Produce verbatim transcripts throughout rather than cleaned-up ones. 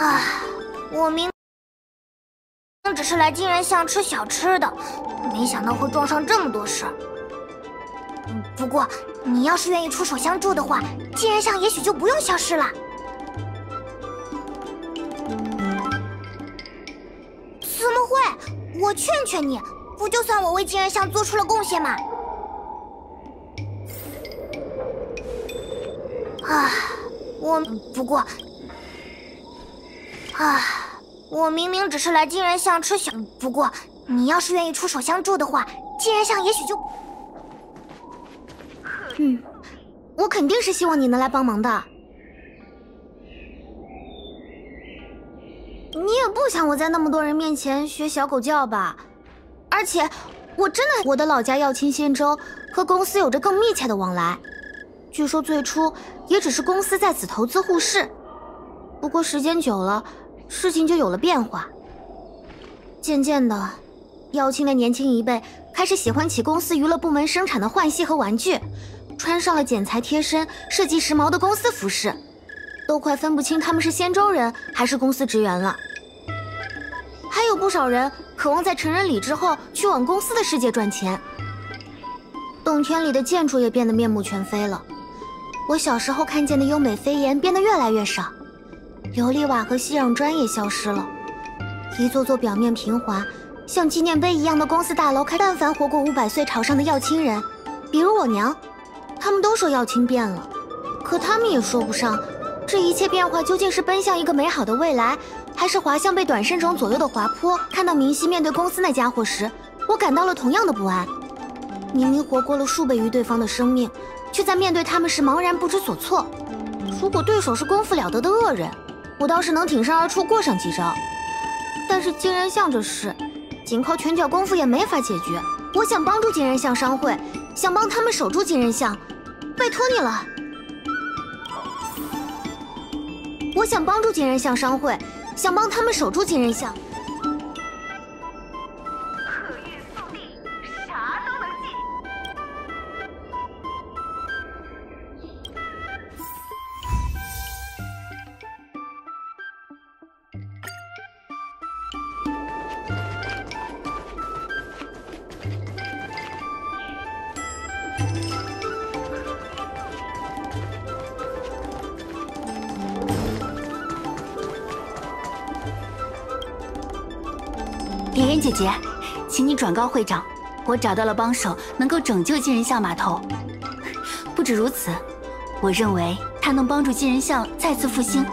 啊，我明明只是来金人巷吃小吃的，没想到会撞上这么多事儿。嗯，不过你要是愿意出手相助的话，金人巷也许就不用消失了。怎么会？我劝劝你，不就算我为金人巷做出了贡献吗？啊，我不过。 啊，我明明只是来金人巷吃小，不过你要是愿意出手相助的话，金人巷也许就……嗯，我肯定是希望你能来帮忙的。你也不想我在那么多人面前学小狗叫吧？而且，我真的，我的老家耀清仙州和公司有着更密切的往来。据说最初也只是公司在此投资互市，不过时间久了。 事情就有了变化。渐渐的，耀清的年轻一辈开始喜欢起公司娱乐部门生产的幻戏和玩具，穿上了剪裁贴身、设计时髦的公司服饰，都快分不清他们是仙州人还是公司职员了。还有不少人渴望在成人礼之后去往公司的世界赚钱。洞天里的建筑也变得面目全非了，我小时候看见的优美飞檐变得越来越少。 琉璃瓦和锡壤砖也消失了，一座座表面平滑、像纪念碑一样的公司大楼开。但凡活过五百岁朝上的耀清人，比如我娘，他们都说耀清变了，可他们也说不上这一切变化究竟是奔向一个美好的未来，还是滑向被短身种左右的滑坡。看到明熙面对公司那家伙时，我感到了同样的不安。明明活过了数倍于对方的生命，却在面对他们时茫然不知所措。如果对手是功夫了得的恶人， 我倒是能挺身而出过上几招，但是金人巷这事，仅靠拳脚功夫也没法解决。我想帮助金人巷商会，想帮他们守住金人巷，拜托你了。我想帮助金人巷商会，想帮他们守住金人巷。 可遇速递，啥都能记。 莲莲姐姐，请你转告会长，我找到了帮手，能够拯救金人巷码头。不止如此，我认为他能帮助金人巷再次复兴。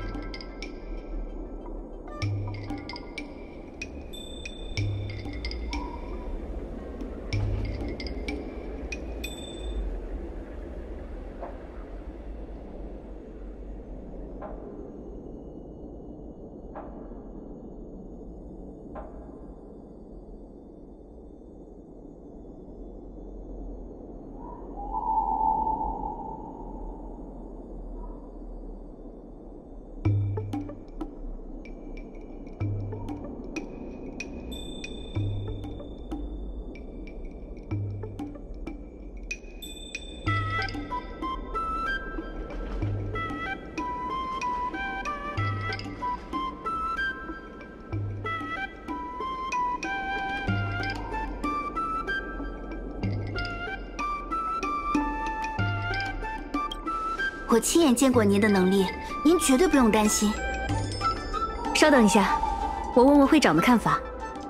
我亲眼见过您的能力，您绝对不用担心。 稍等一下，我问问会长的看法。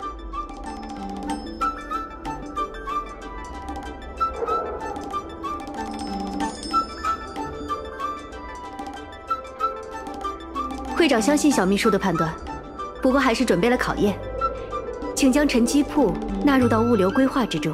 会长相信小秘书的判断，不过还是准备了考验，请将陈机铺纳入到物流规划之中。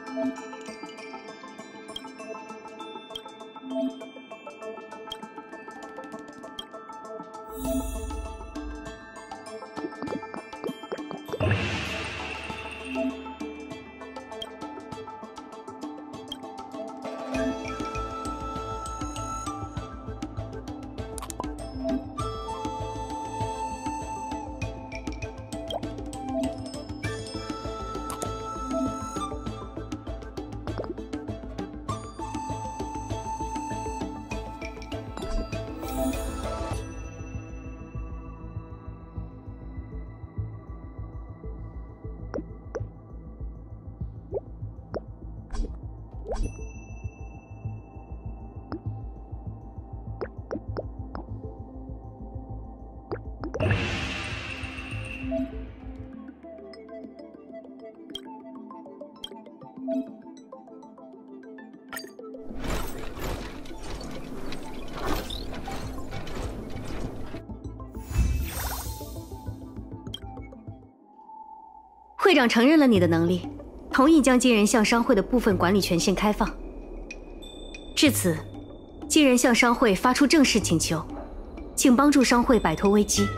会长承认了你的能力，同意将金人巷商会的部分管理权限开放。至此，金人巷商会发出正式请求，请帮助商会摆脱危机。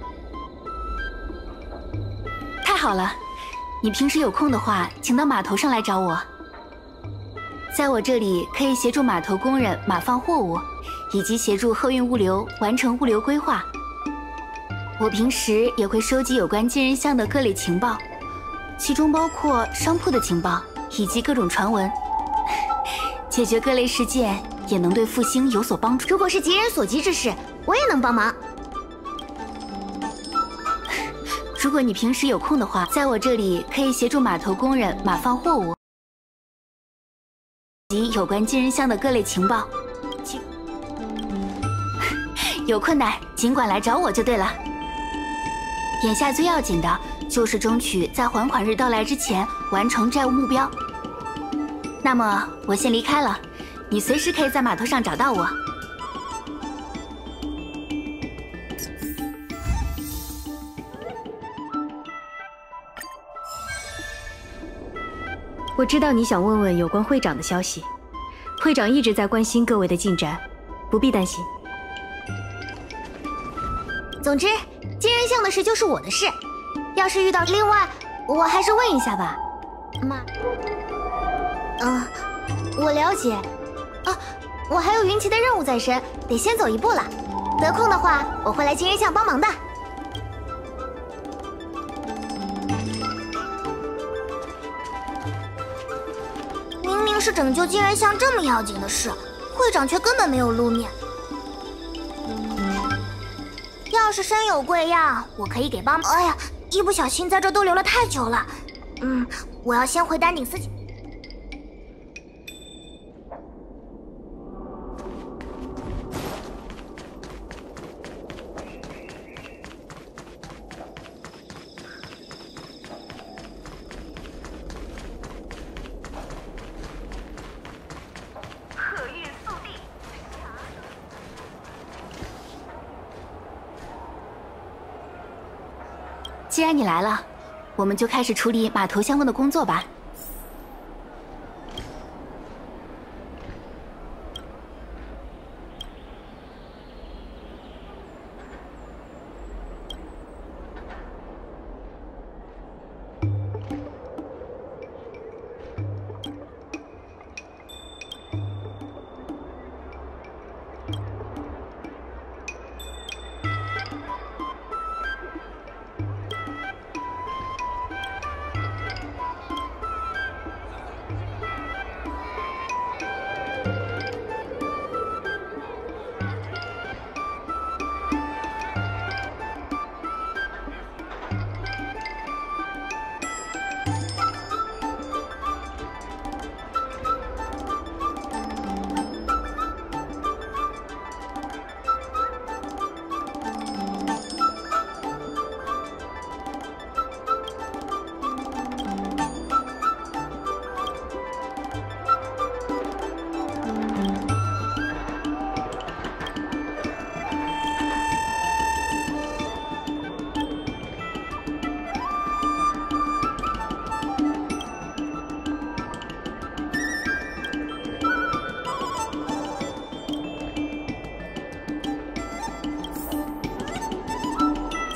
太好了，你平时有空的话，请到码头上来找我。在我这里可以协助码头工人码放货物，以及协助货运物流完成物流规划。我平时也会收集有关金人巷的各类情报。 其中包括商铺的情报以及各种传闻，解决各类事件也能对复兴有所帮助。 如果是急人所急之事，我也能帮忙。 如果你平时有空的话，在我这里可以协助码头工人码放货物，以及有关金人巷的各类情报。其有困难尽管来找我就对了。眼下最要紧的。 就是争取在还款日到来之前完成债务目标。那么我先离开了，你随时可以在码头上找到我。 我知道你想问问有关会长的消息，会长一直在关心各位的进展，不必担心。 总之，金人巷的事就是我的事。 要是遇到另外，我还是问一下吧，妈。嗯，我了解。啊，我还有云奇的任务在身，得先走一步了。得空的话，我会来金人巷帮忙的。明明是拯救金人巷这么要紧的事，会长却根本没有露面。 要是身有贵恙，我可以给帮忙。哎呀，一不小心在这逗留了太久了。嗯，我要先回丹顶寺。 客运速递。 既然你来了，我们就开始处理码头相关的工作吧。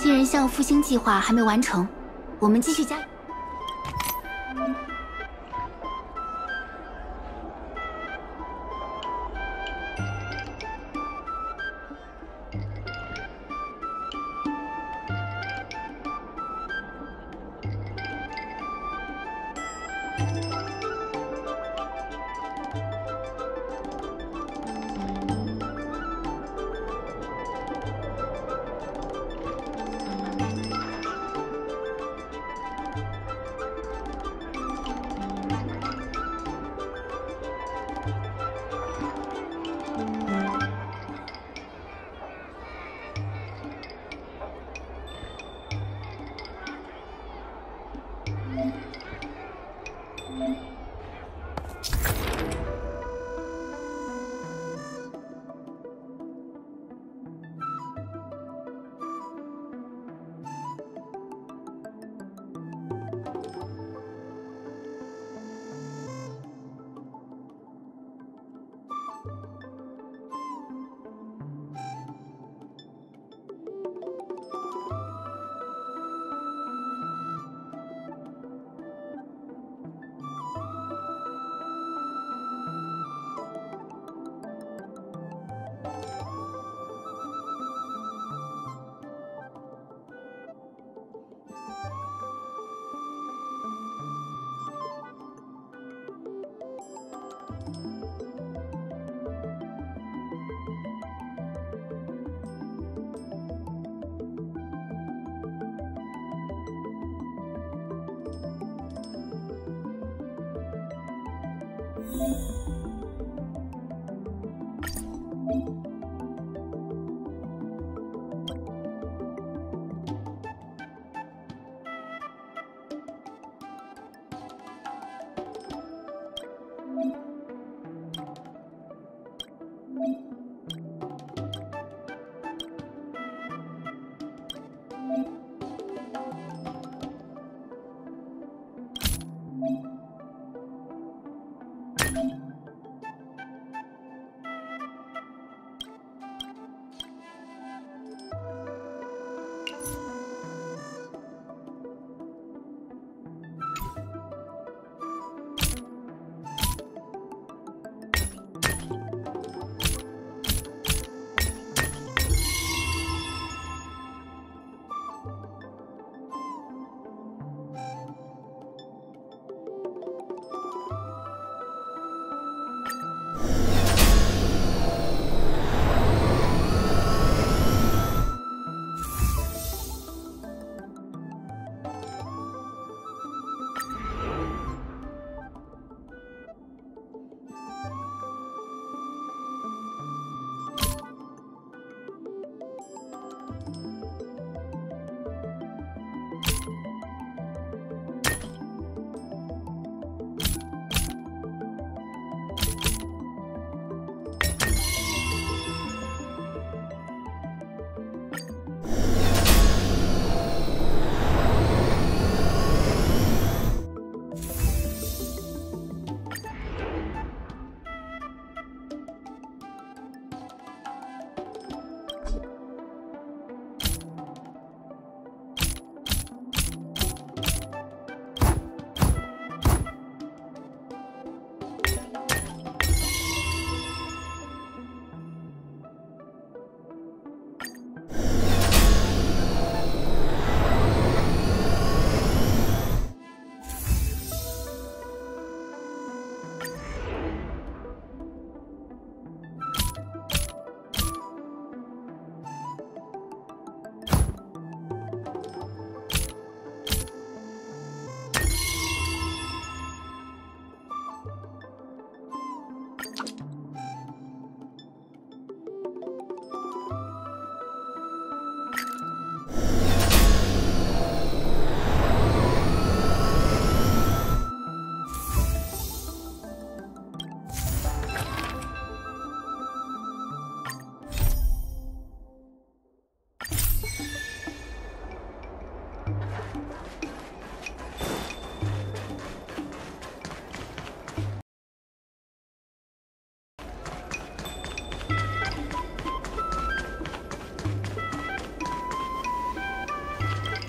金人巷复兴计划还没完成，我们继续加油。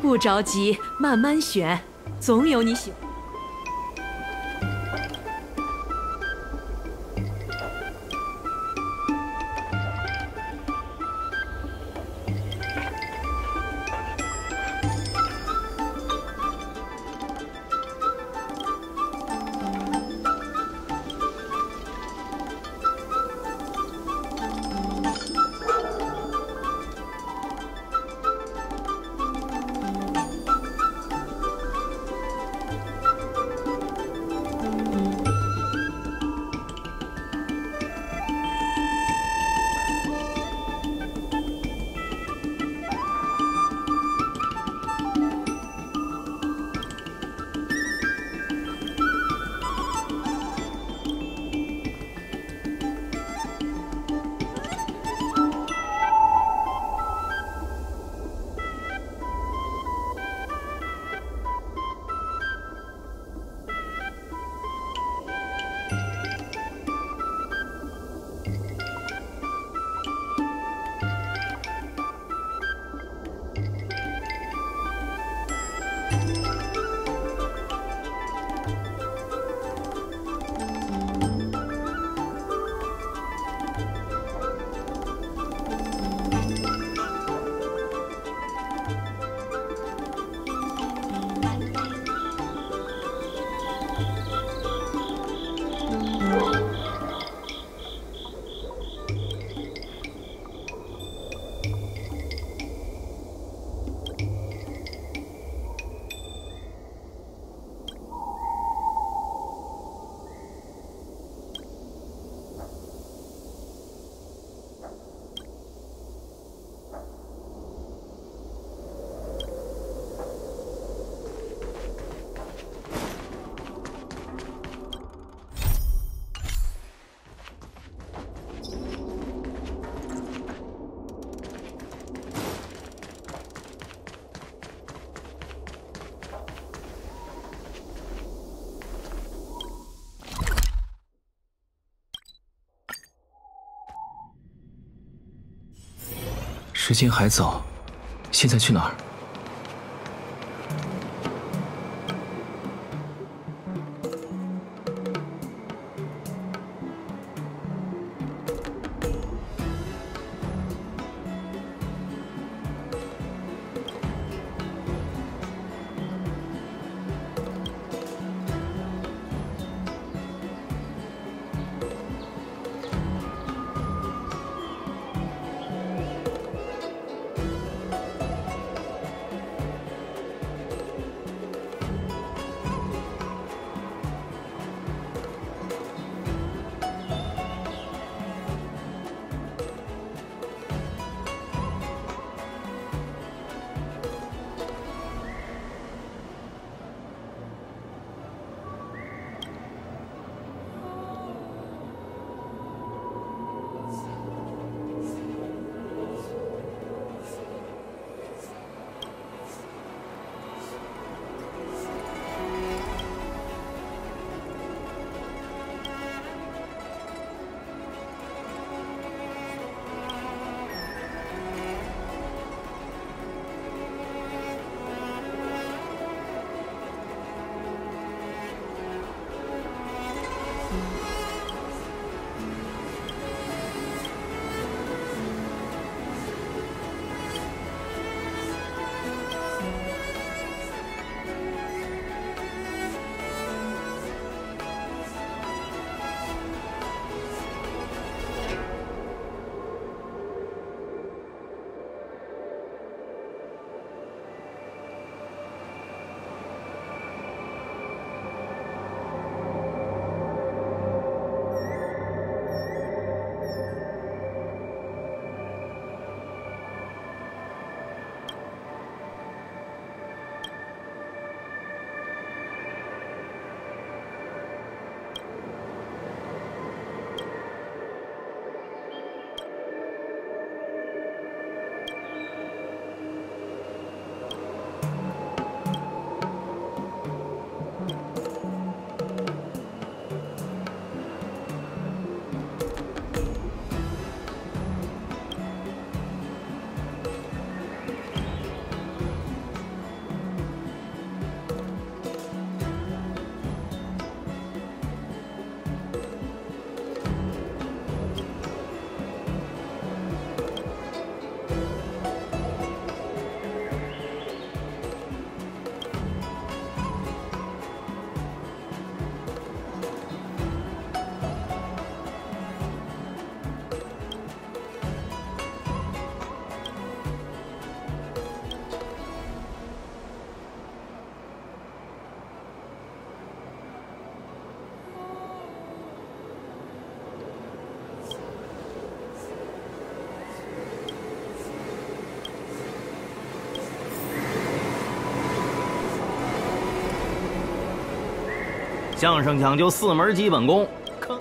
不着急，慢慢选，总有你喜欢。 时间还早，现在去哪儿？ 相声讲究四门基本功，坑。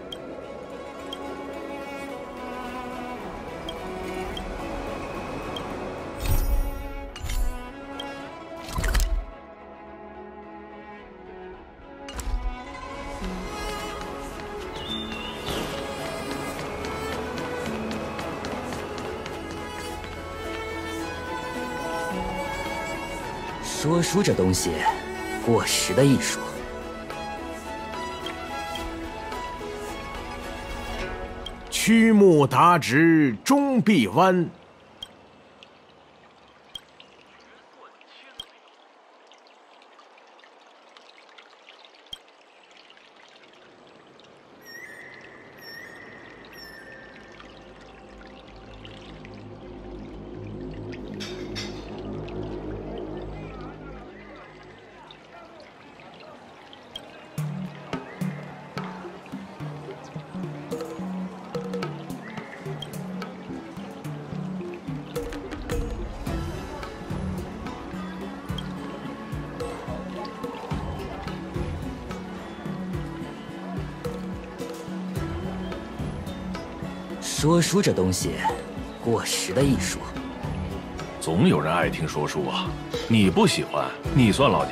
说书这东西，过时的艺术。 曲目达直终必弯。 说书这东西，过时的艺术。 总有人爱听说书啊，你不喜欢，你算老几？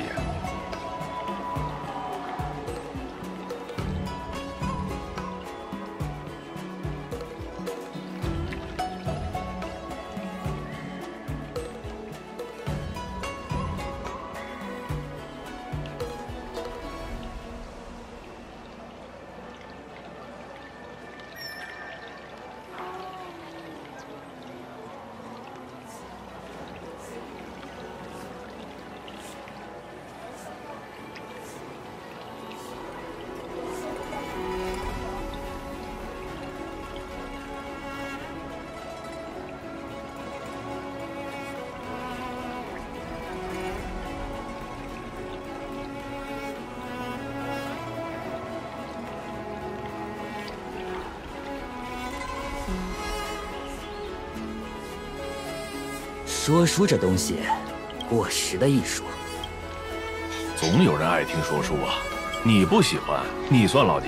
说书这东西，过时的艺术。 总有人爱听说书啊，你不喜欢，你算老几？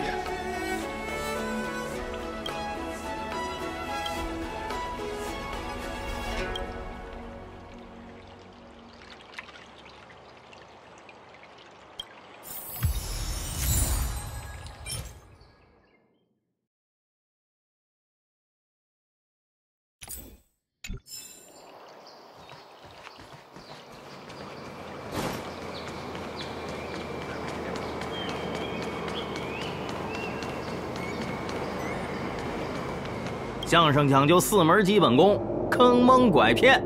相声讲究四门基本功，坑蒙拐骗。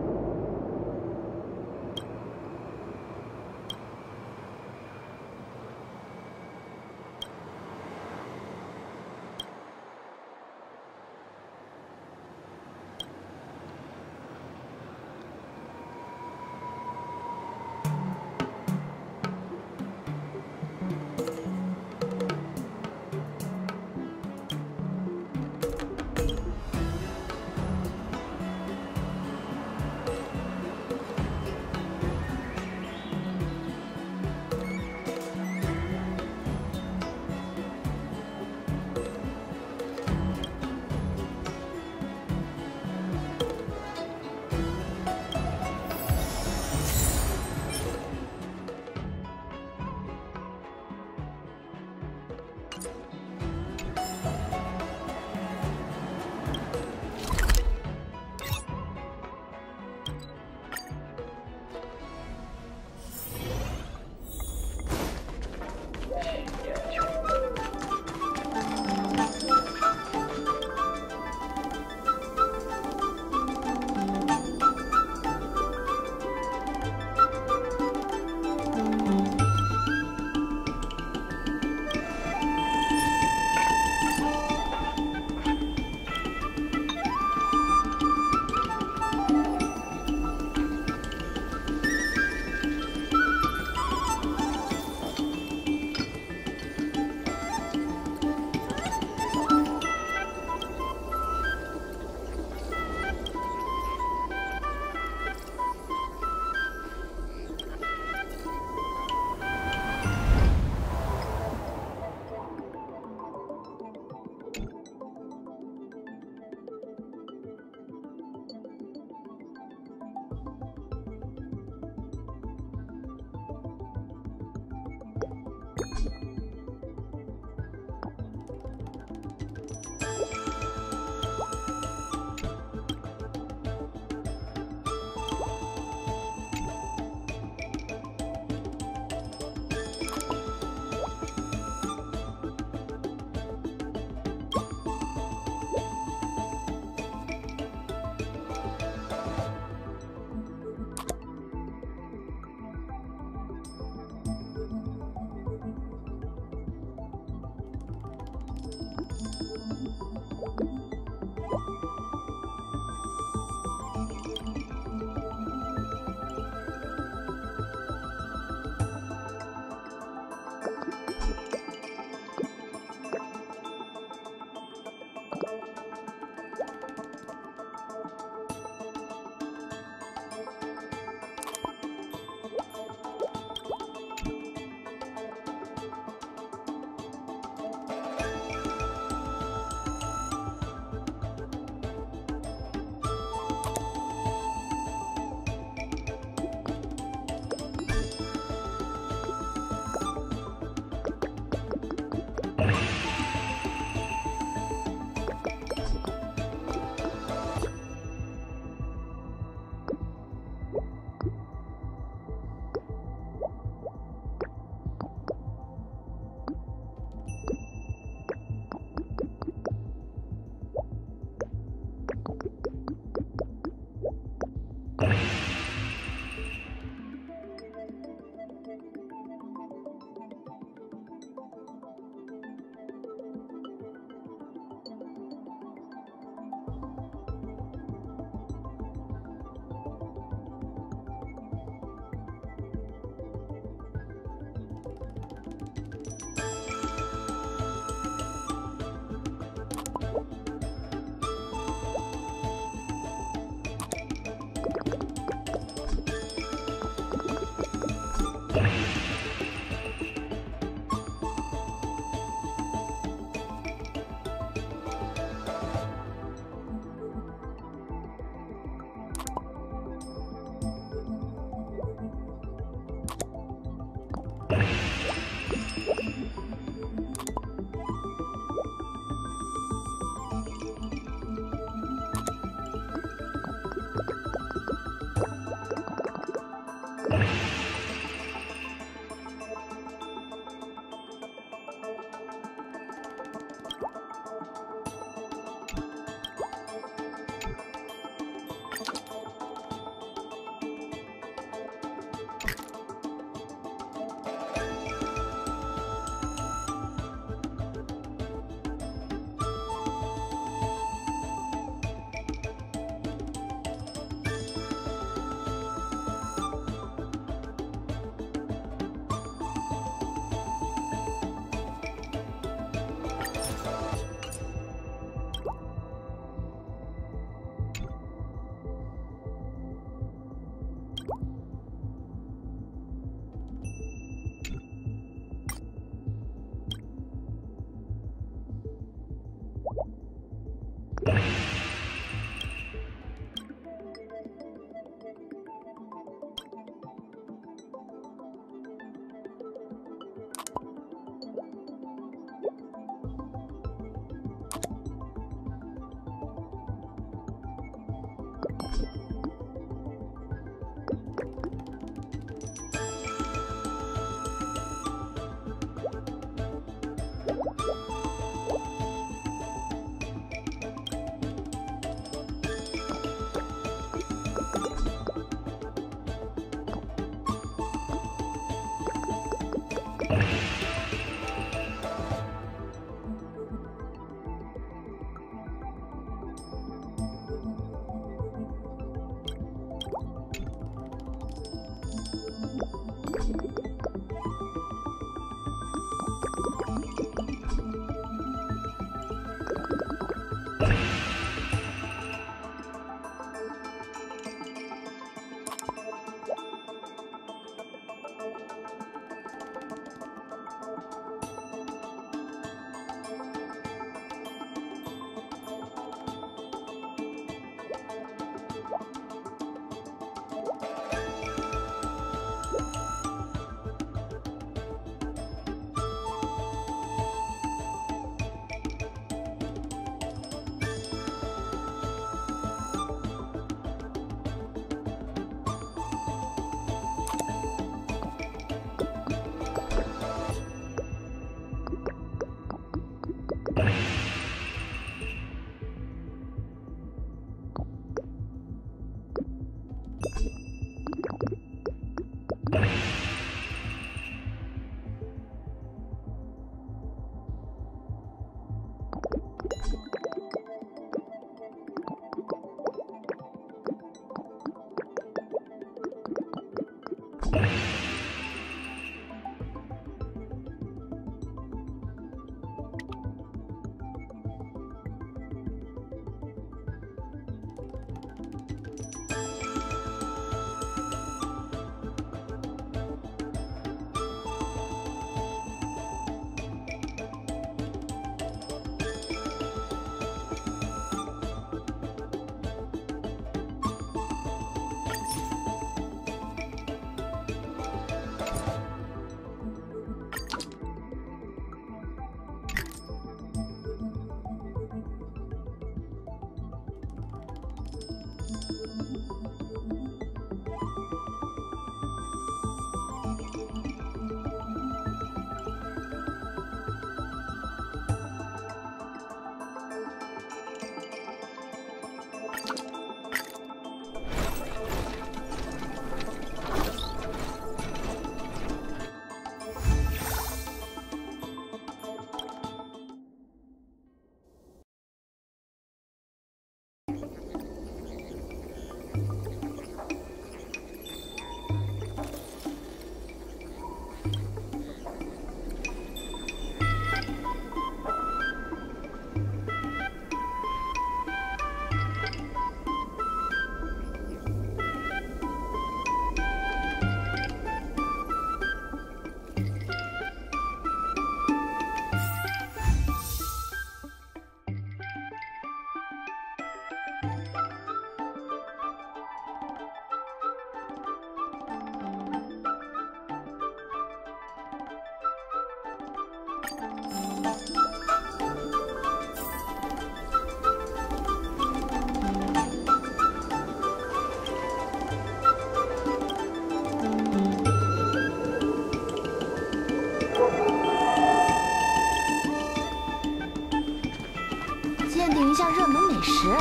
鉴定一下热门美食。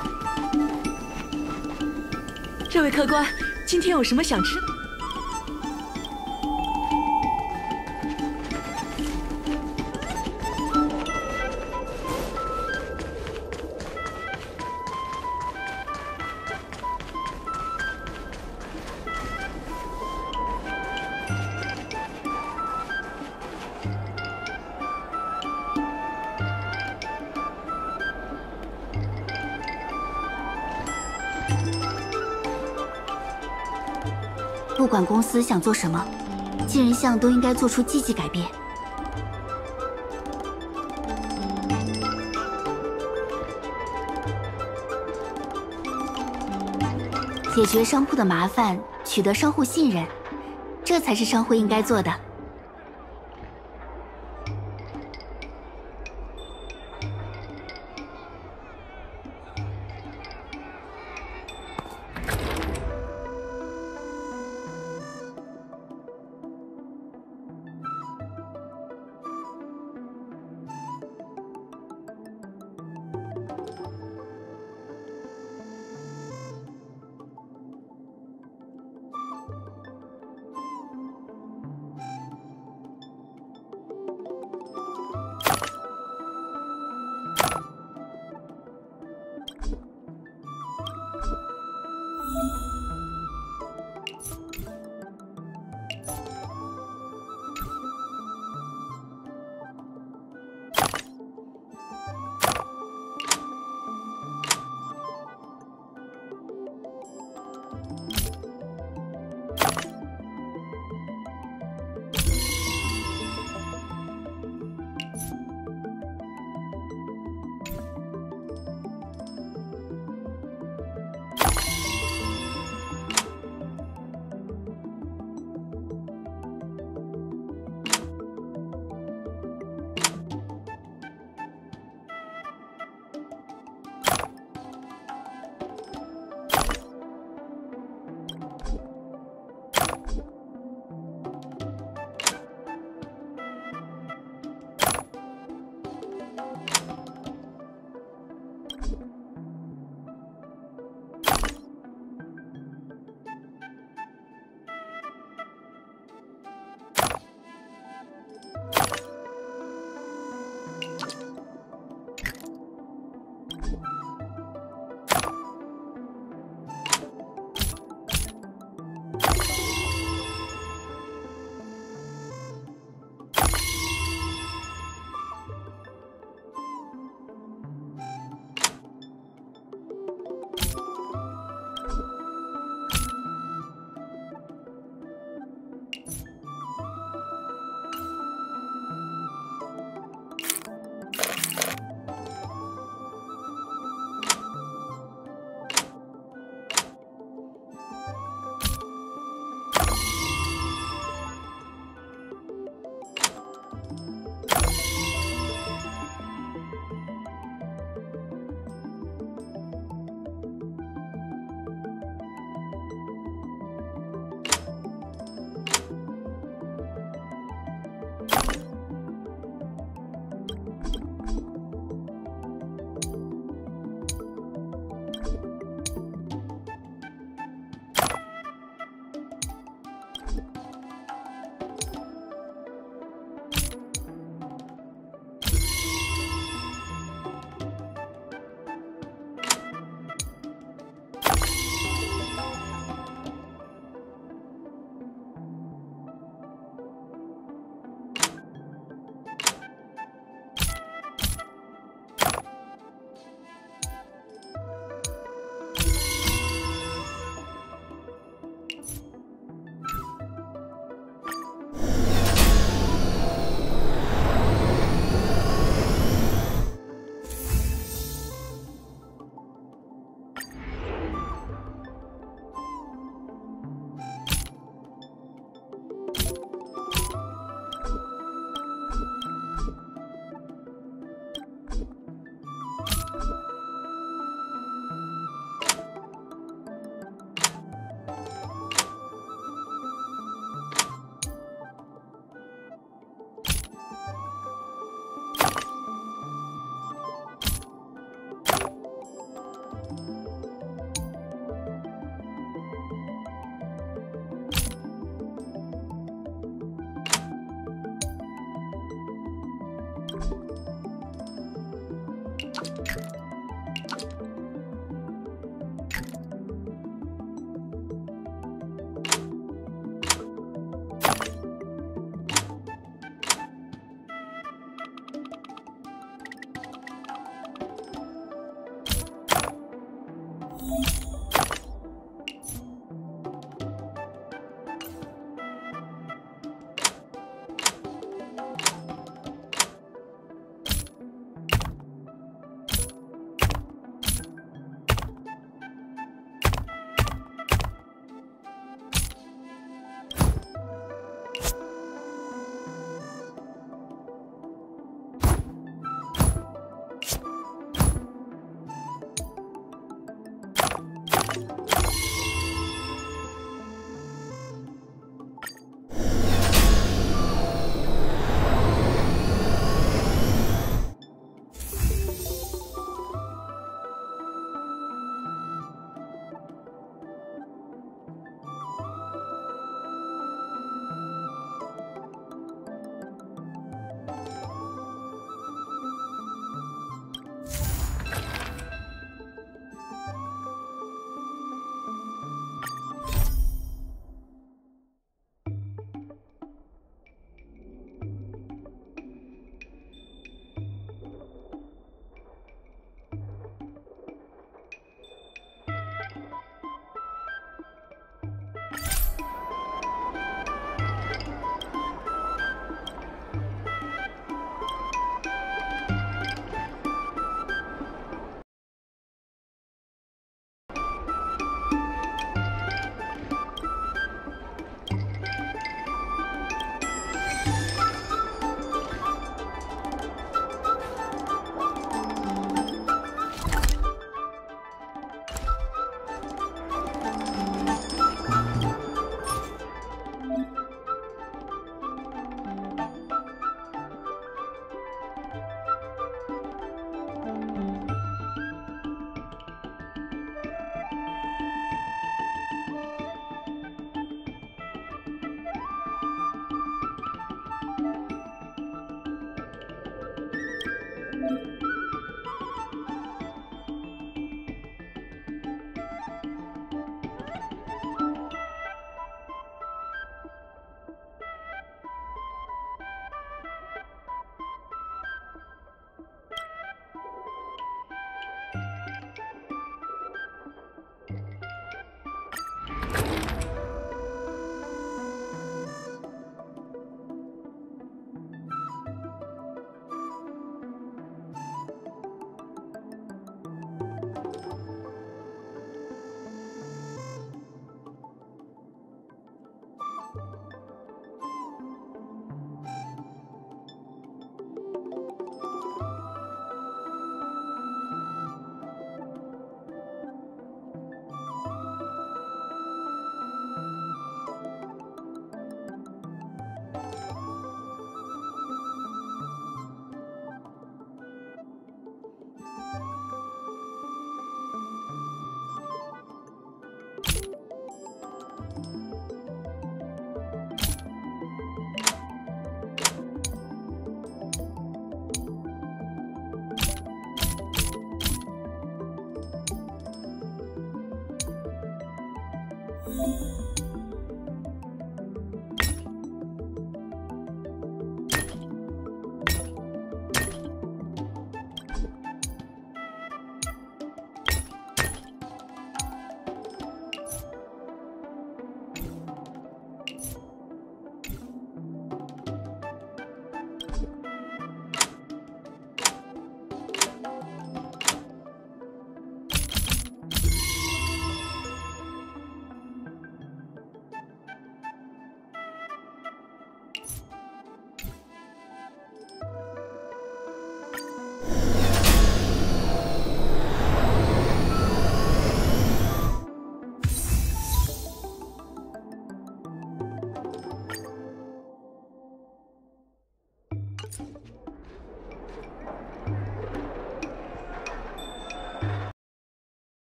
这位客官，今天有什么想吃的？ 不管公司想做什么，金人巷都应该做出积极改变。解决商铺的麻烦，取得商户信任，这才是商会应该做的。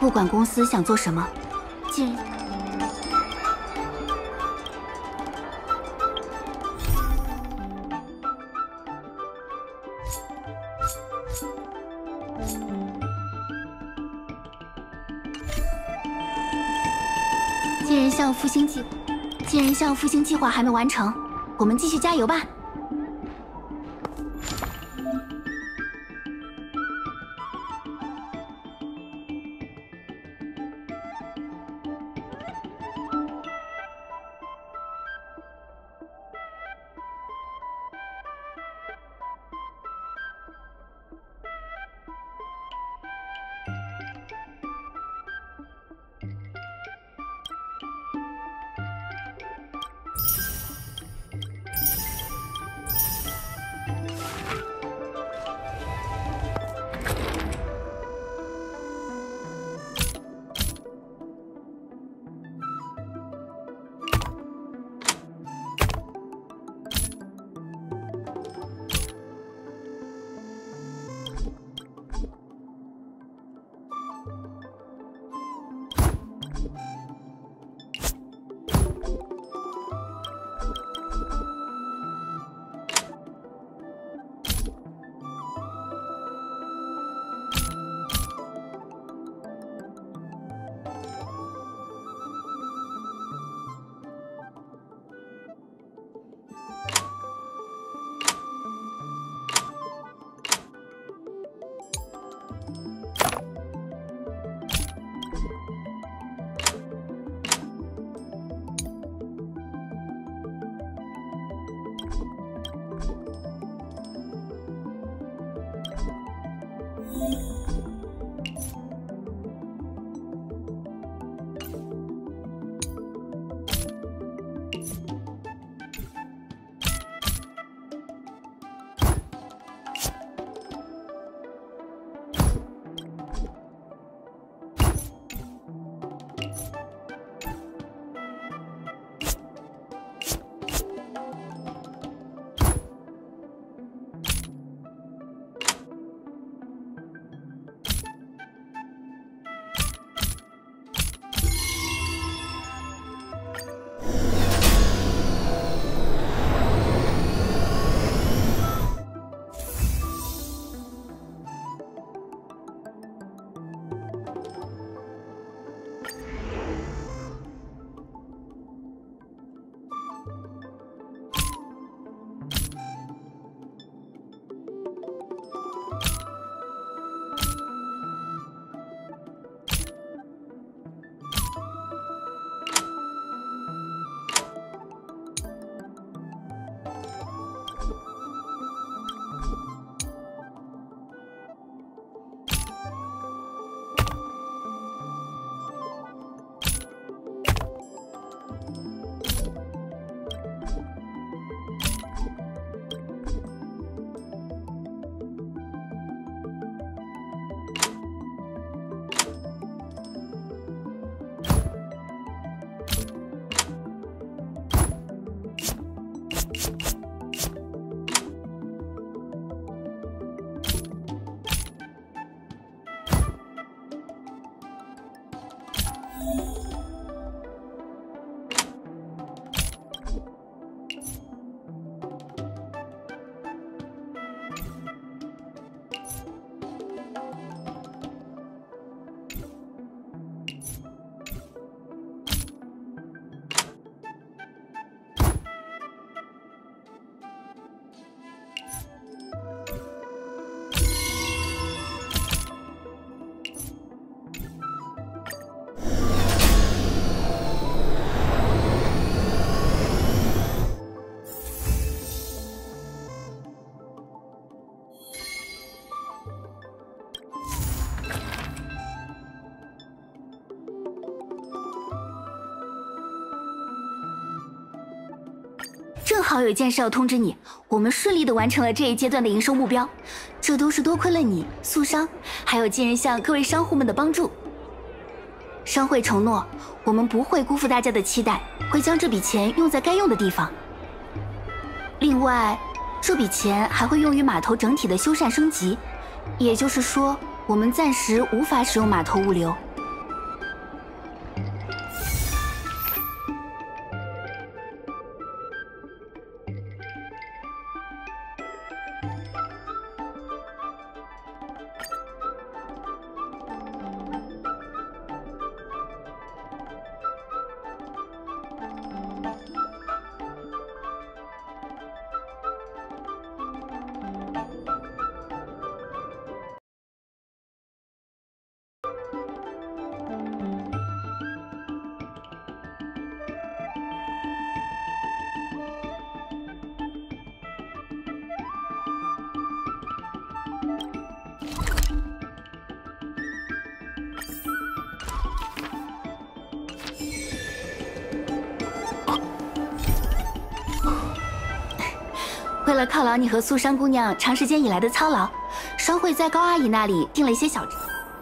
不管公司想做什么，既然……金人巷复兴计，金人巷复兴计划还没完成，我们继续加油吧。正好有件事要通知你，我们顺利的完成了这一阶段的营收目标，这都是多亏了你、素商，还有金人巷各位商户们的帮助。商会承诺，我们不会辜负大家的期待，会将这笔钱用在该用的地方。另外，这笔钱还会用于码头整体的修缮升级，也就是说，我们暂时无法使用码头物流， 为了犒劳你和素珊姑娘长时间以来的操劳，商会在高阿姨那里订了一些小。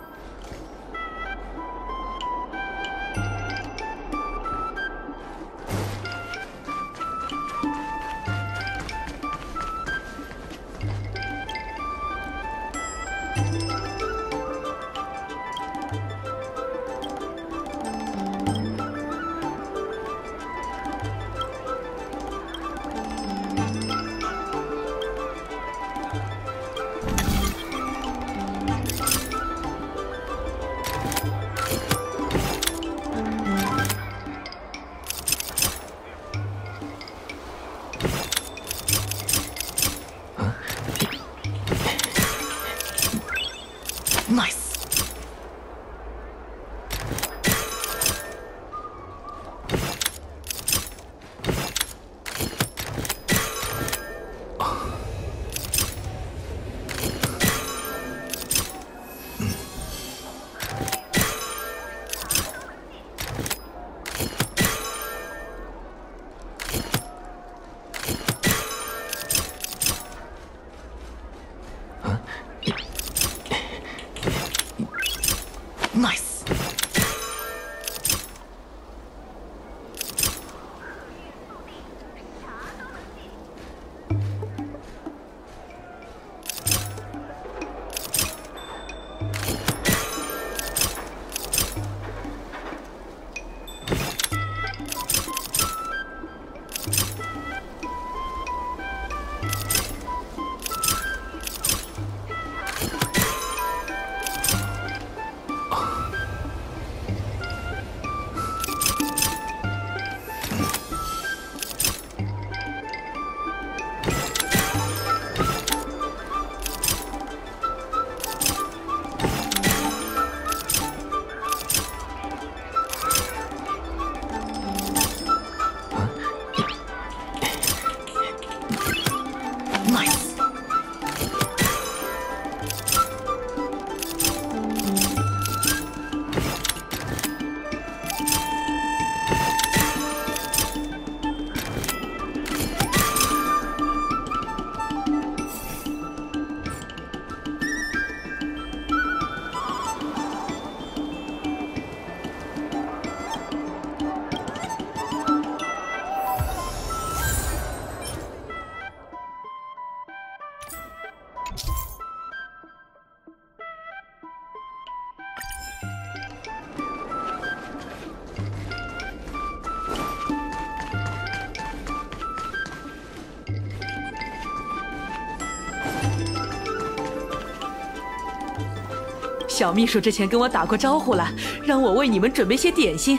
小秘书之前跟我打过招呼了，让我为你们准备些点心。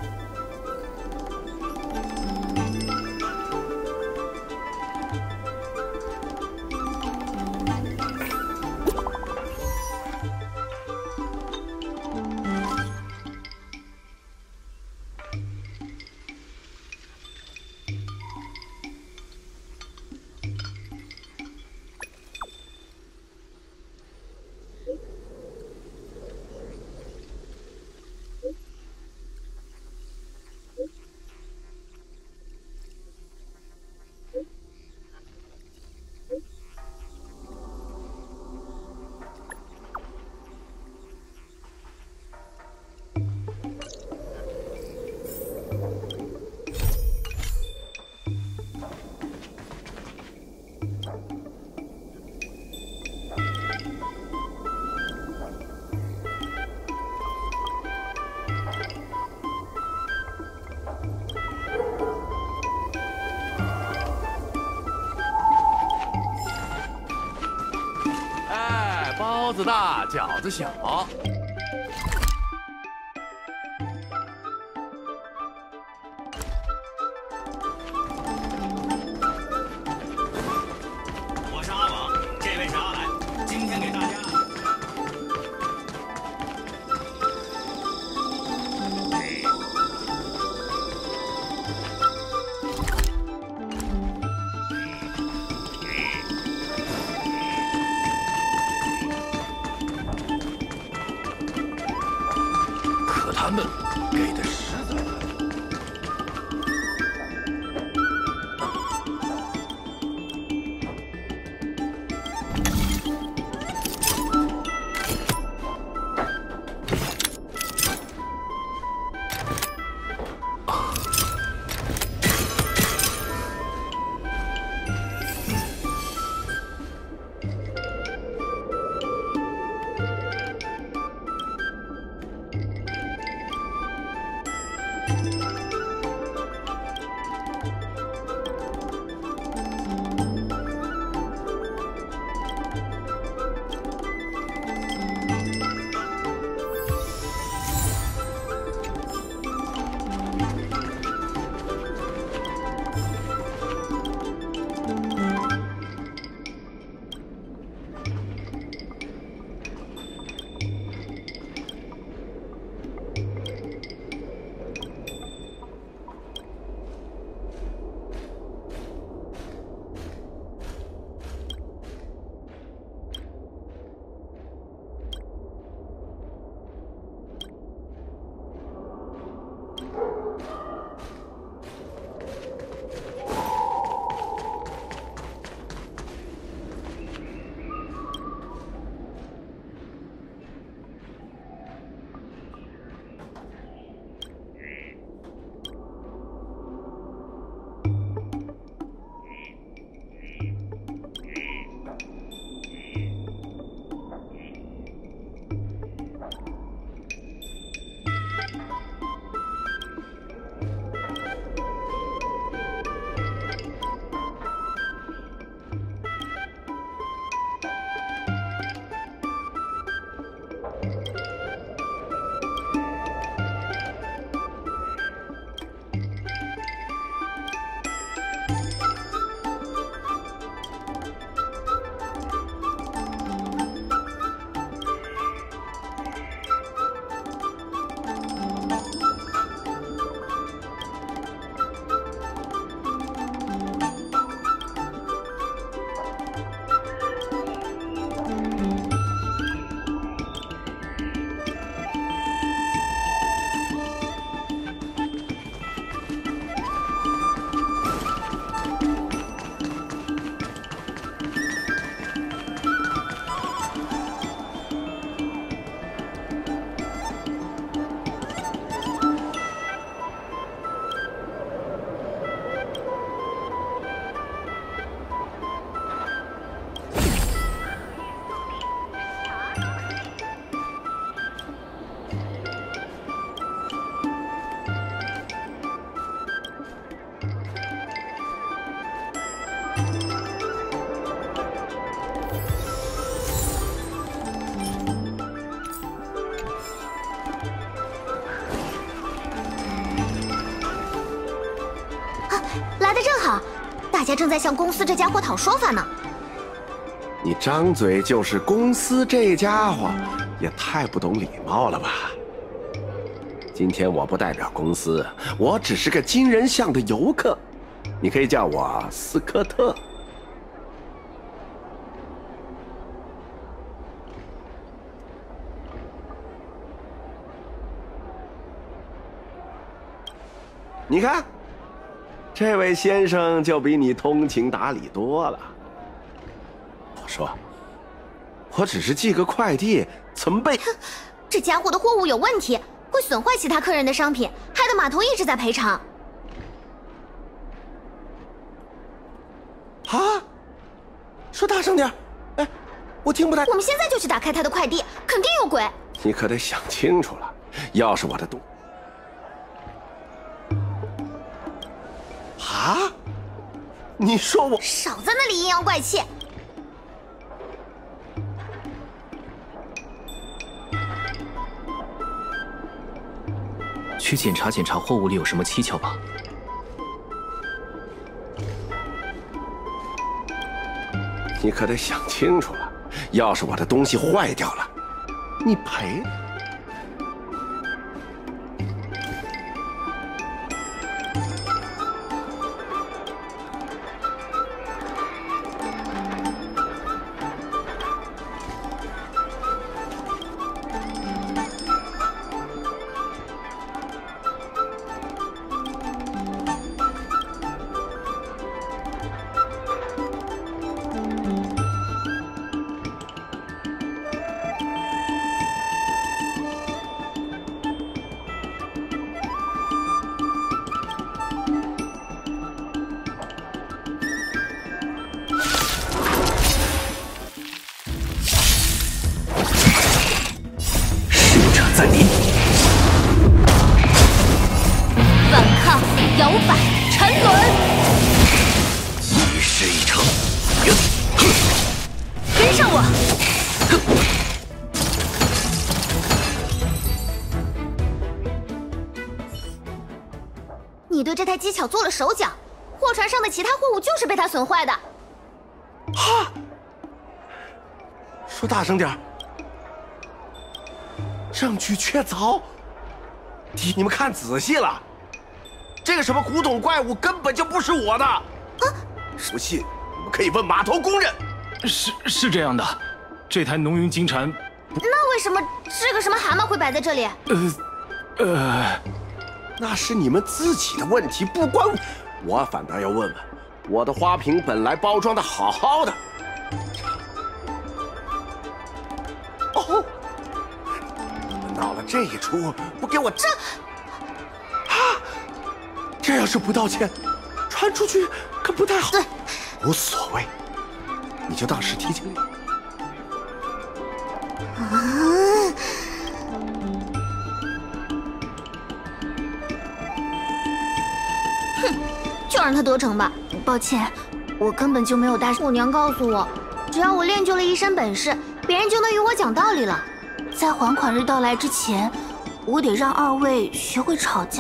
包子大，饺子小。 我是阿王，这位是阿来，今天给大家。 他们给的实在。 来得正好，大家正在向公司这家伙讨说法呢。 你张嘴就是公司这家伙，也太不懂礼貌了吧？今天我不代表公司，我只是个金人巷的游客，你可以叫我斯科特。你看。这位先生就比你通情达理多了。我说，我只是寄个快递，怎么被…… 哼，这家伙的货物有问题，会损坏其他客人的商品，害得码头一直在赔偿。 啊！说大声点！哎，我听不太…… 我们现在就去打开他的快递，肯定有鬼。 你可得想清楚了，要是我的东……啊！你说我少在那里阴阳怪气！ 去检查检查货物里有什么蹊跷吧。 你可得想清楚了，要是我的东西坏掉了，你赔。 在临， 反抗，摇摆，沉沦， 一事一成。 跟上我！你对这台机巧做了手脚，货船上的其他货物就是被他损坏的。 哈！说大声点儿。证据确凿，你们看仔细了，这个什么古董怪物根本就不是我的。啊！不信，你们可以问码头工人。 是是这样的，这台浓云金蝉。 那为什么这个什么蛤蟆会摆在这里？ 呃，呃，那是你们自己的问题，不关我。我反倒要问问，我的花瓶本来包装的好好的。哦。闹了这一出，不给我这啊！这要是不道歉，传出去可不太好。 对， 无所谓，你就当是提醒你。 啊！哼，就让他得逞吧。抱歉，我根本就没有大。我娘告诉我，只要我练就了一身本事，别人就能与我讲道理了。在还款日到来之前，我得让二位学会吵架。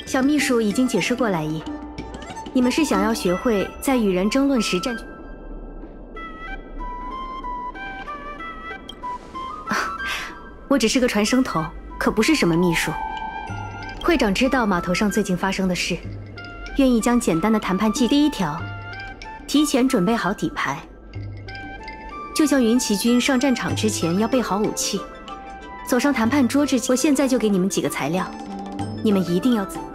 小秘书已经解释过来意，你们是想要学会在与人争论时占据。我只是个传声筒，可不是什么秘书。会长知道码头上最近发生的事，愿意将简单的谈判计第一条，提前准备好底牌。就像云骑军上战场之前要备好武器，走上谈判桌之前，我现在就给你们几个材料，你们一定要仔细。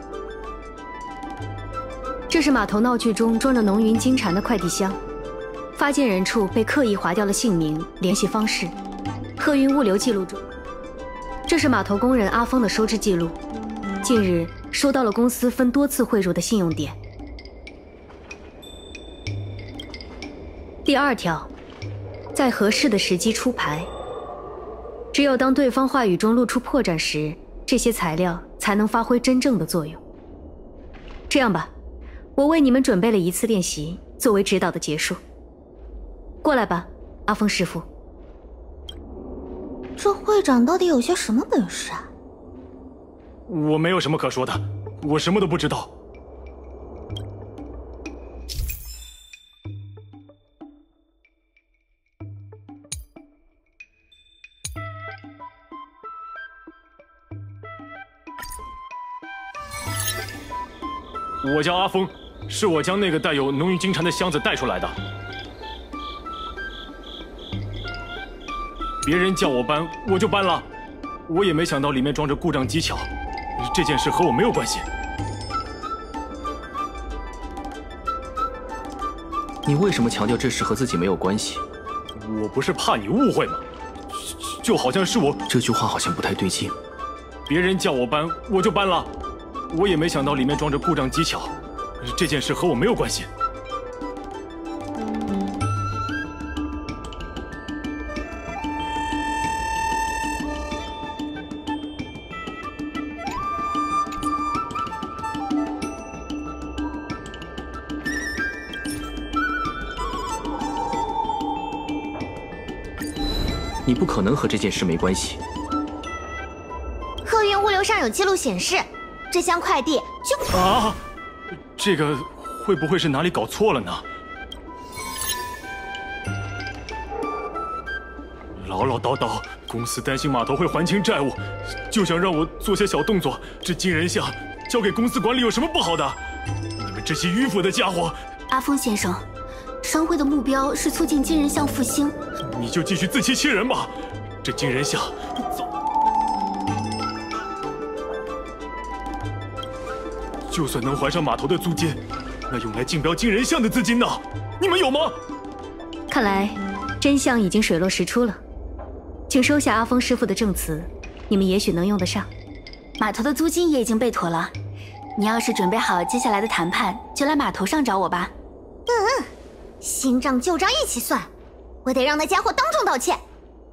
这是码头闹剧中装着浓云金蝉的快递箱，发件人处被刻意划掉了姓名、联系方式。客运物流记录中，这是码头工人阿峰的收支记录，近日收到了公司分多次汇入的信用点。第二条，在合适的时机出牌。只有当对方话语中露出破绽时，这些材料才能发挥真正的作用。这样吧，我为你们准备了一次练习，作为指导的结束。过来吧，阿峰师傅。 这会长到底有些什么本事啊？ 我没有什么可说的，我什么都不知道。我叫阿峰，是我将那个带有浓郁金蝉的箱子带出来的。别人叫我搬，我就搬了。我也没想到里面装着故障机巧，这件事和我没有关系。 你为什么强调这事和自己没有关系？ 我不是怕你误会吗？就好像是我…… 这句话好像不太对劲。 别人叫我搬，我就搬了。我也没想到里面装着故障机巧，这件事和我没有关系。 你不可能和这件事没关系。 客运物流上有记录显示，这箱快递就…… 啊，这个会不会是哪里搞错了呢？唠唠叨叨，公司担心码头会还清债务，就想让我做些小动作。这金人像交给公司管理有什么不好的？你们这些迂腐的家伙！ 阿峰先生，商会的目标是促进金人像复兴。 你就继续自欺欺人吧。这金人像早就算能还上码头的租金，那用来竞标金人像的资金呢？你们有吗？ 看来真相已经水落石出了，请收下阿峰师傅的证词，你们也许能用得上。 码头的租金也已经备妥了，你要是准备好接下来的谈判，就来码头上找我吧。 嗯，新账旧账一起算，我得让那家伙当众道歉。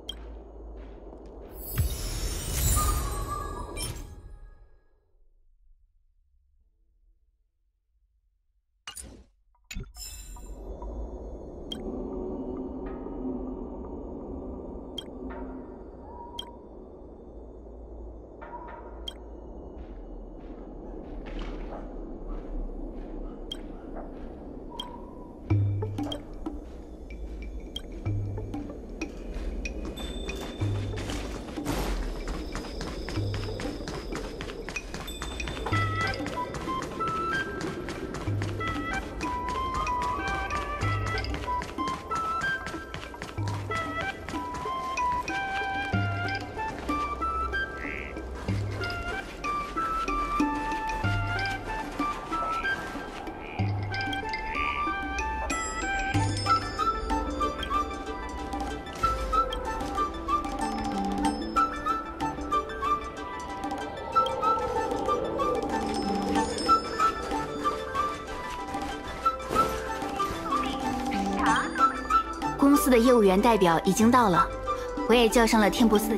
公司的业务员代表已经到了，我也叫上了天不四。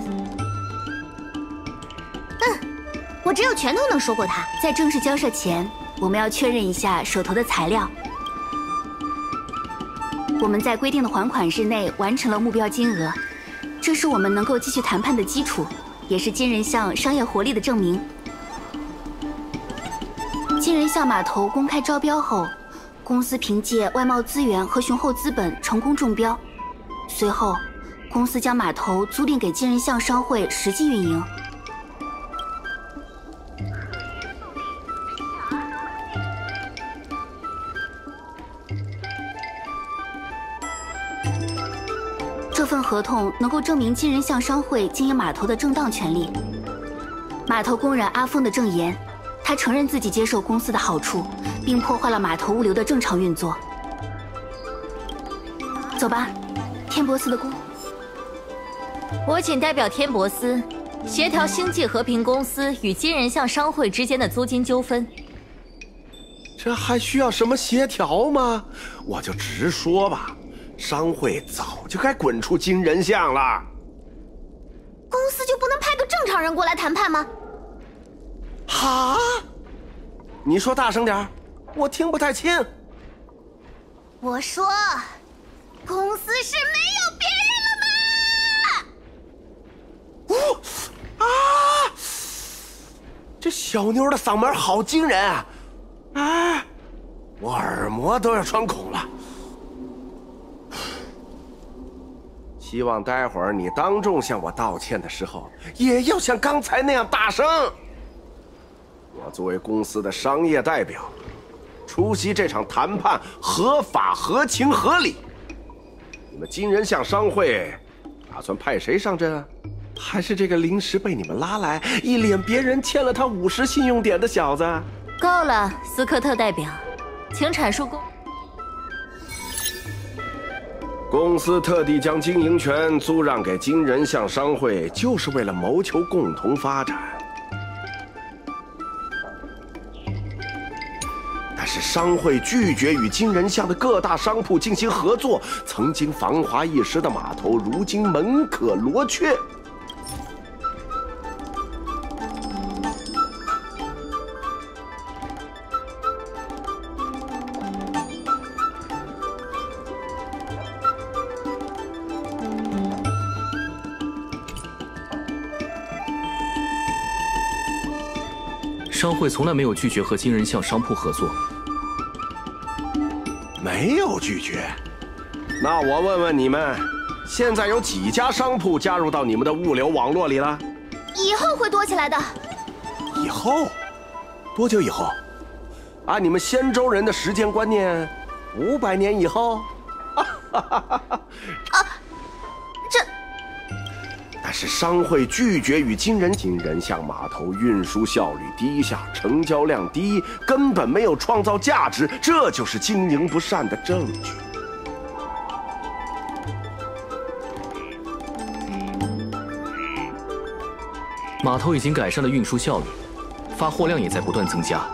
嗯，我只有拳头能说过他。 在正式交涉前，我们要确认一下手头的材料。我们在规定的还款日内完成了目标金额，这是我们能够继续谈判的基础，也是金人像商业活力的证明。 金人巷码头公开招标后，公司凭借外贸资源和雄厚资本成功中标。随后，公司将码头租赁给金人巷商会实际运营。这份合同能够证明金人巷商会经营码头的正当权利。码头工人阿峰的证言，他承认自己接受公司的好处，并破坏了码头物流的正常运作。走吧，天博斯的工。 我谨代表天博斯，协调星际和平公司与金人巷商会之间的租金纠纷。 这还需要什么协调吗？我就直说吧，商会早就该滚出金人巷了。 公司就不能派个正常人过来谈判吗？ 哈？你说大声点，我听不太清。 我说，公司是没有别人了吗？ 哦啊！这小妞的嗓门好惊人啊！哎，我耳膜都要穿孔了。希望待会儿你当众向我道歉的时候，也要像刚才那样大声。我作为公司的商业代表，出席这场谈判合法、合情、合理。你们金人巷商会打算派谁上阵啊？还是这个临时被你们拉来，一脸别人欠了他五十信用点的小子？ 够了，斯科特代表，请阐述公。 公司特地将经营权租让给金人巷商会，就是为了谋求共同发展。但是商会拒绝与金人巷的各大商铺进行合作，曾经繁华一时的码头，如今门可罗雀。 商会从来没有拒绝和金人巷商铺合作。 没有拒绝？那我问问你们，现在有几家商铺加入到你们的物流网络里了？ 以后会多起来的。 以后？多久以后？按你们仙州人的时间观念，五百年以后？啊， 这…… 但是商会拒绝与金人金人巷码头运输效率低下，成交量低，根本没有创造价值，这就是经营不善的证据。 码头已经改善了运输效率，发货量也在不断增加。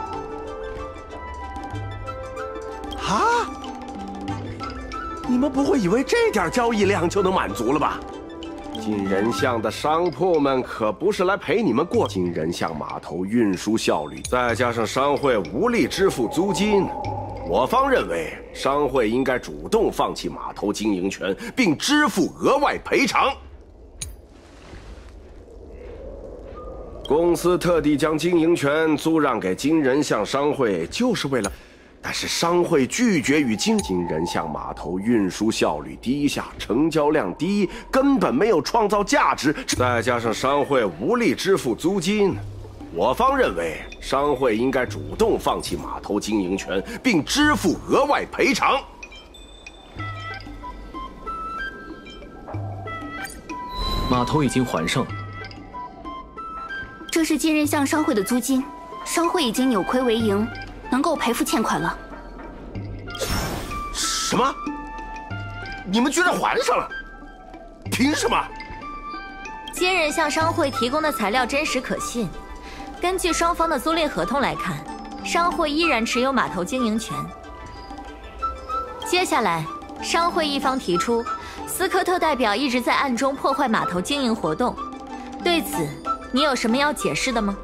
啊？你们不会以为这点交易量就能满足了吧？金人巷的商铺们可不是来陪你们过。金人巷码头运输效率，再加上商会无力支付租金，我方认为商会应该主动放弃码头经营权，并支付额外赔偿。公司特地将经营权租让给金人巷商会，就是为了。但是商会拒绝与金金人巷码头运输效率低下，成交量低，根本没有创造价值，再加上商会无力支付租金，我方认为商会应该主动放弃码头经营权，并支付额外赔偿。 码头已经还上。 这是金人巷商会的租金，商会已经扭亏为盈。能够赔付欠款了。 什么？你们居然还上了？凭什么？ 金人巷商会提供的材料真实可信。根据双方的租赁合同来看，商会依然持有码头经营权。接下来，商会一方提出，斯科特代表一直在暗中破坏码头经营活动。对此，你有什么要解释的吗？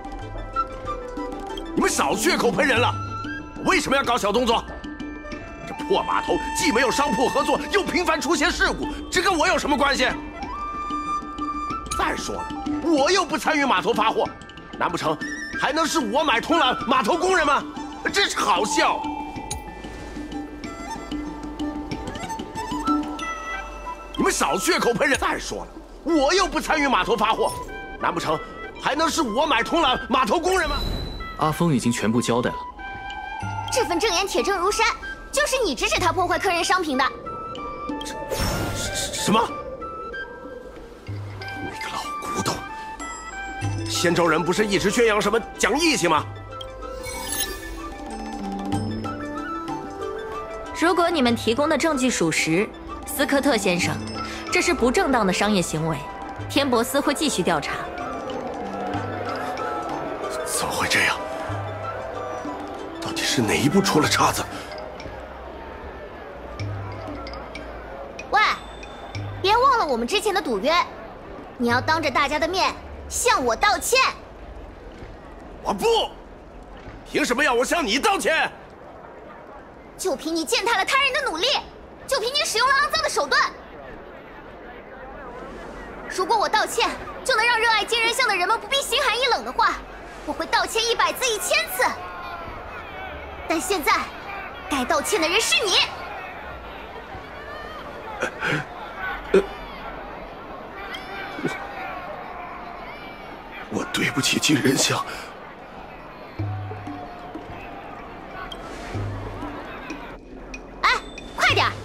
你们少血口喷人了！我为什么要搞小动作？这破码头既没有商铺合作，又频繁出现事故，这跟我有什么关系？再说了，我又不参与码头发货，难不成还能是我买通了码头工人吗？真是好笑！你们少血口喷人！再说了，我又不参与码头发货，难不成还能是我买通了码头工人吗？ 阿峰已经全部交代了。 这份证言铁证如山，就是你指使他破坏客人商品的。 什么？那个老古董！仙州人不是一直宣扬什么讲义气吗？ 如果你们提供的证据属实，斯科特先生，这是不正当的商业行为，天博司会继续调查。 怎么会这样？到底是哪一步出了岔子？ 喂，别忘了我们之前的赌约，你要当着大家的面向我道歉。 我不，凭什么要我向你道歉？ 就凭你践踏了他人的努力，就凭你使用了肮脏的手段。如果我道歉就能让热爱金人像的人们不必心寒意冷的话，我会道歉一百次、一千次。但现在，该道歉的人是你。 呃，我我对不起金人像。 哎，快点！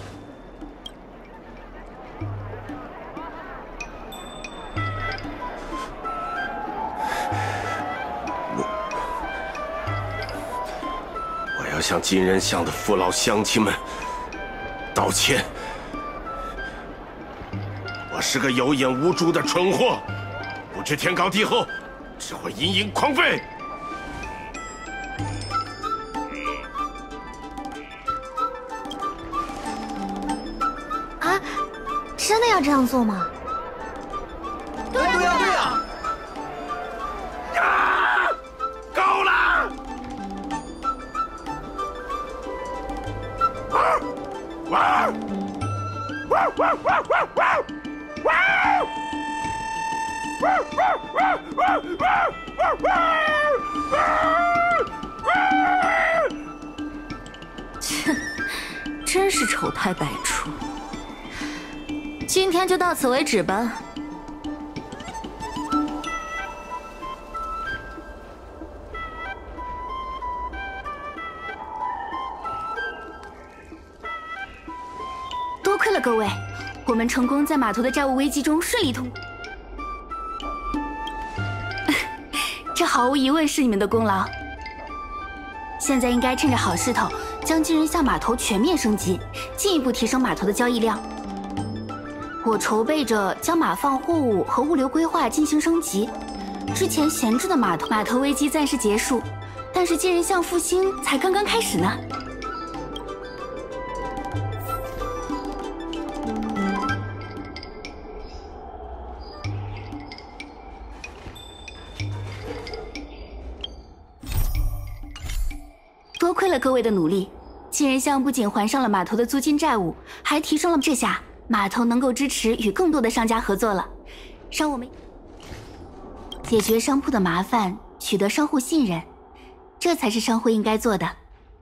我要向金人像的父老乡亲们道歉。我是个有眼无珠的蠢货，不知天高地厚，只会蝇营狂吠。 啊，真的要这样做吗？ 对呀对呀！啊，够了！哇哇哇哇哇哇哇！ 切，真是丑态百出。今天就到此为止吧。 多亏了各位，我们成功在码头的债务危机中顺利通。这毫无疑问是你们的功劳。现在应该趁着好势头，将金人巷码头全面升级，进一步提升码头的交易量。我筹备着将码放货物和物流规划进行升级。之前闲置的码头，码头危机暂时结束，但是金人巷复兴才刚刚开始呢。多亏了各位的努力，金人巷不仅还上了码头的租金债务，还提升了。这下码头能够支持与更多的商家合作了，让我们解决商铺的麻烦，取得商户信任，这才是商会应该做的。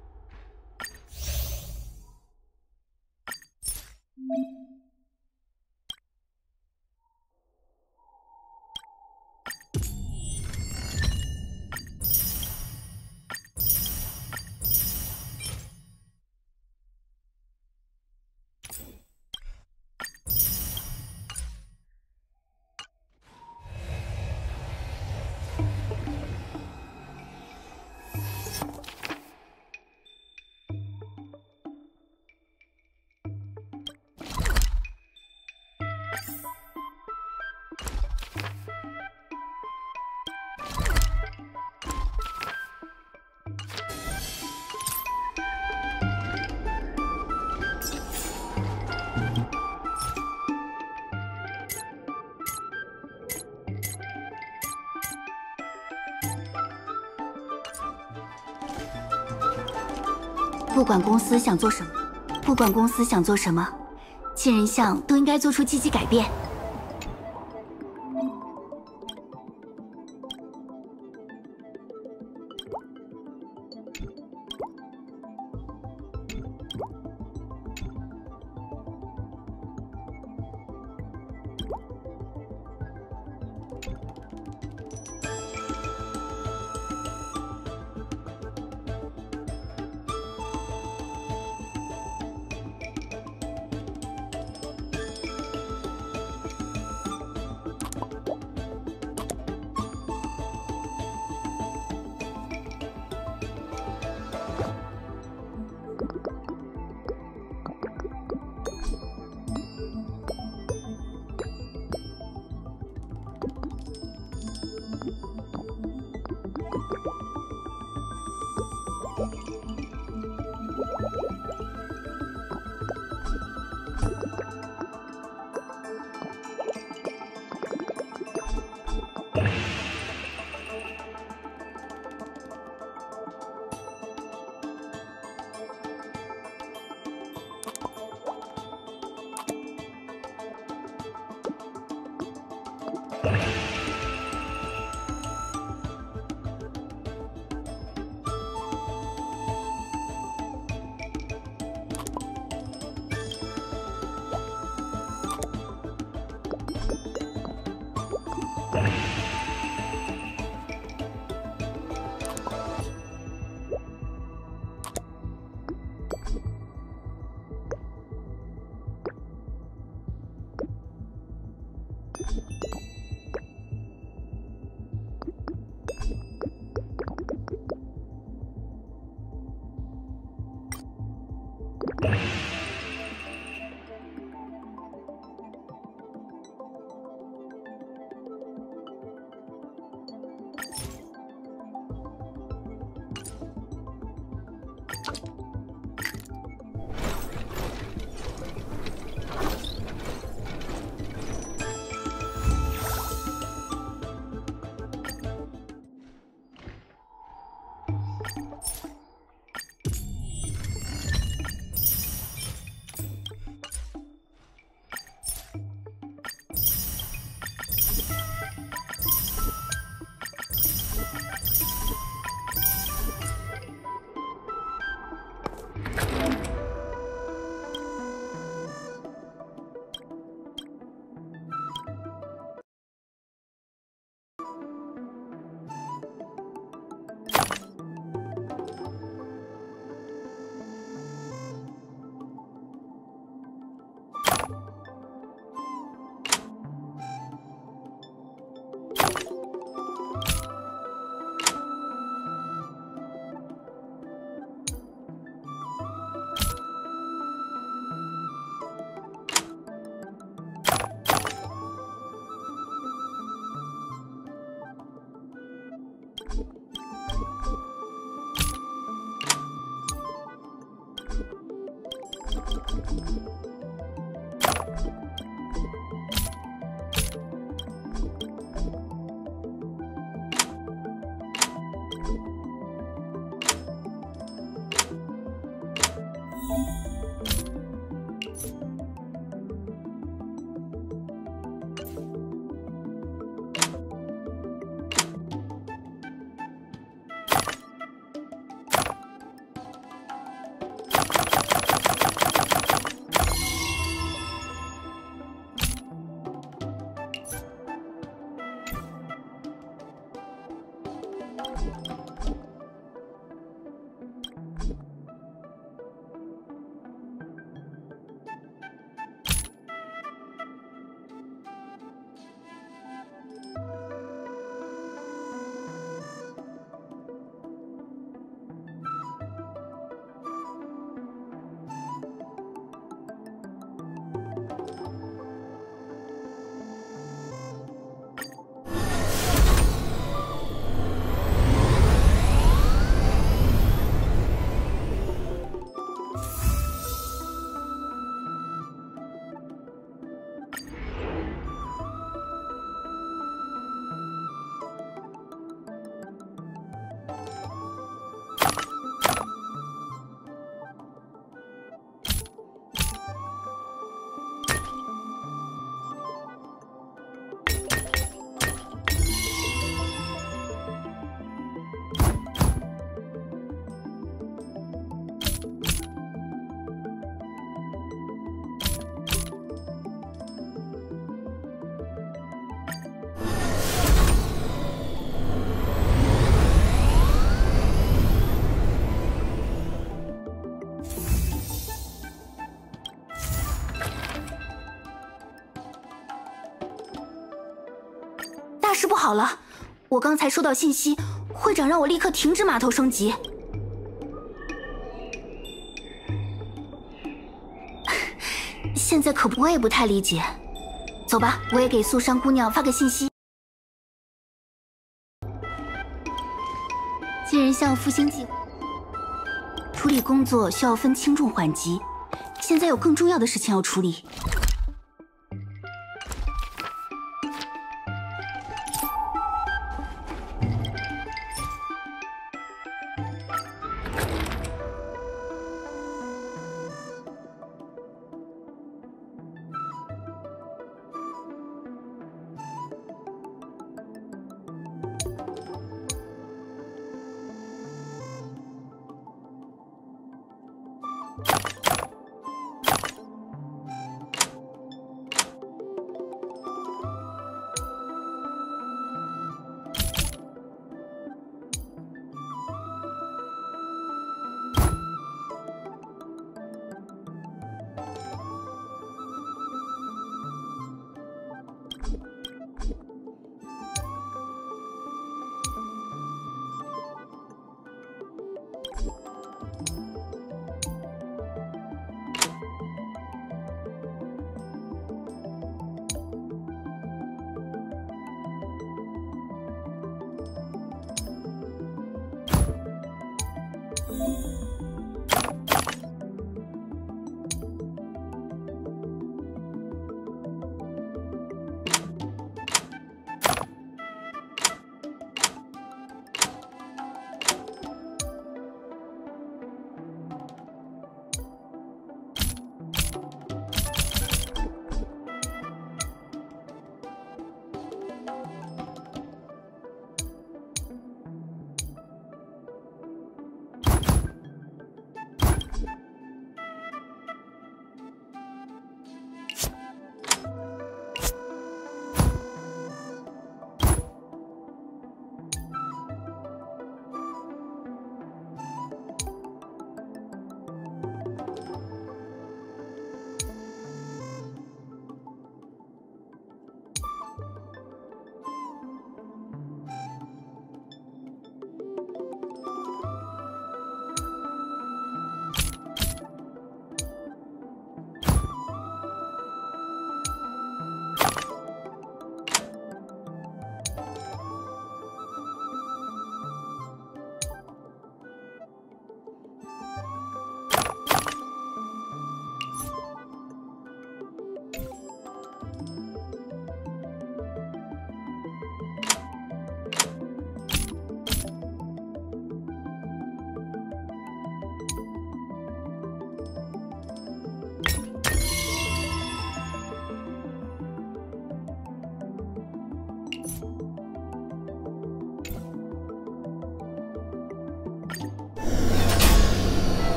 不管公司想做什么，不管公司想做什么，金人巷都应该做出积极改变。 大事不好了！我刚才收到信息，会长让我立刻停止码头升级。现在可我也不太理解。走吧，我也给素珊姑娘发个信息。金人像复兴计划处理工作需要分轻重缓急，现在有更重要的事情要处理。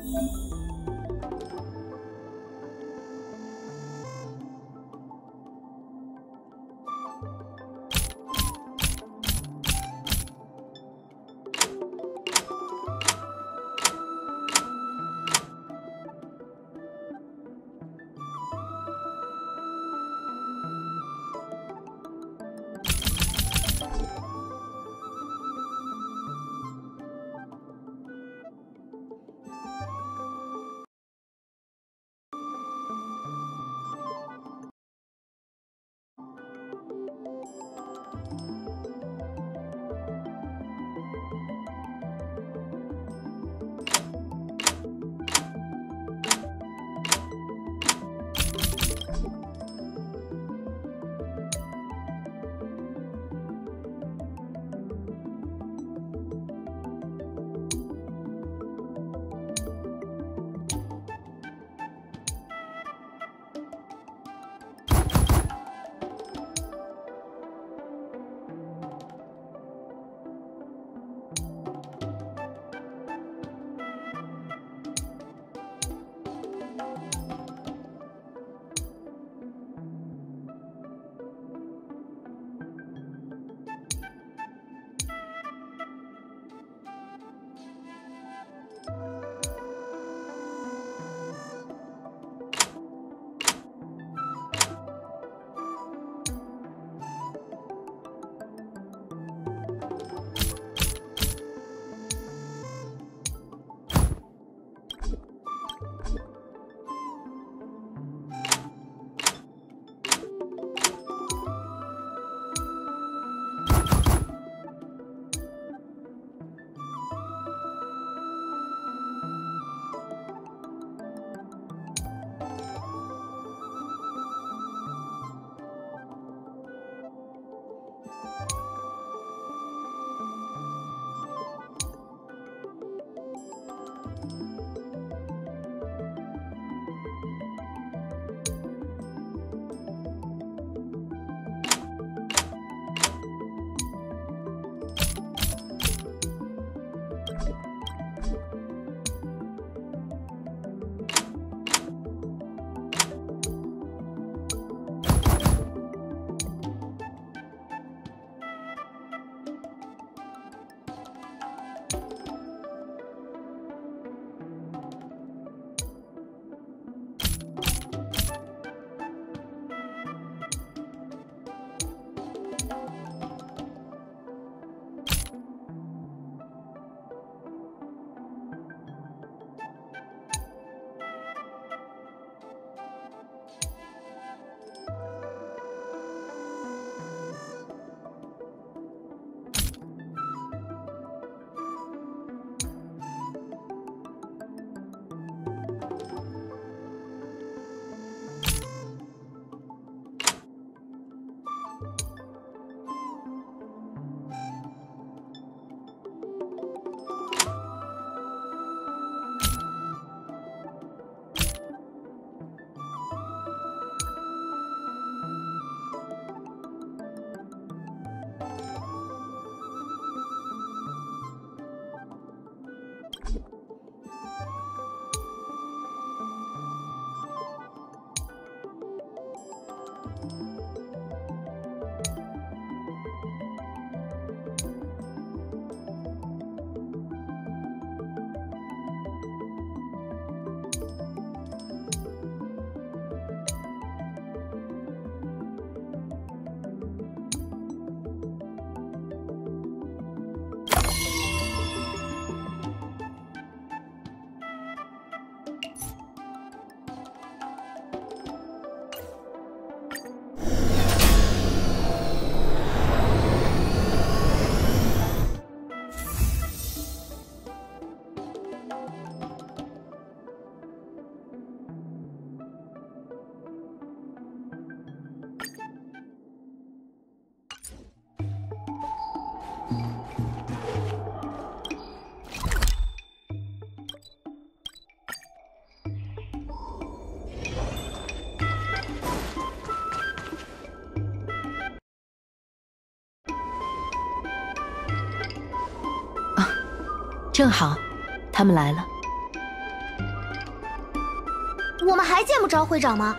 正好，他们来了。 我们还见不着会长吗？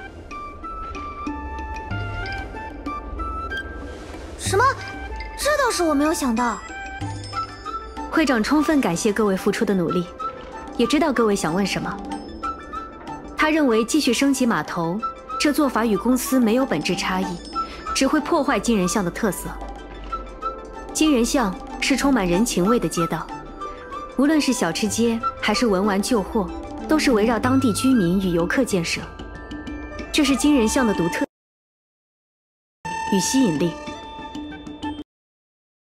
什么？这倒是我没有想到。 会长充分感谢各位付出的努力，也知道各位想问什么。他认为继续升级码头，这做法与公司没有本质差异，只会破坏金人巷的特色。金人巷是充满人情味的街道，无论是小吃街还是文玩旧货，都是围绕当地居民与游客建设，这是金人巷的独特与吸引力。